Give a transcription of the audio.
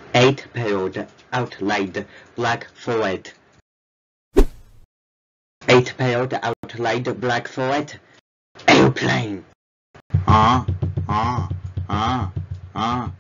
Eight-paired outlined black forehead. Eight-paired outlined black forehead. Airplane. Ah, ah, ah, ah.